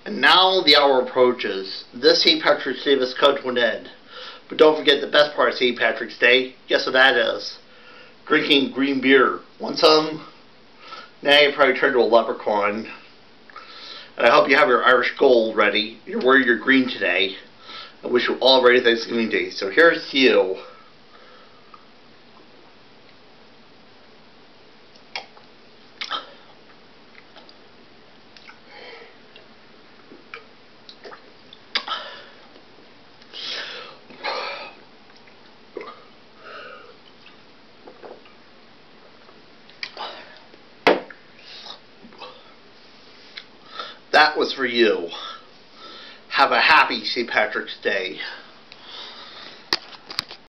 And now the hour approaches. This St. Patrick's Day has come to an end. But don't forget the best part of St. Patrick's Day. Guess what that is? Drinking green beer. Want some? Now you probably turn to a leprechaun. And I hope you have your Irish gold ready. You're wearing your green today. I wish you all a very Thanksgiving Day. So here's to you. That was for you. Have a happy St. Patrick's Day.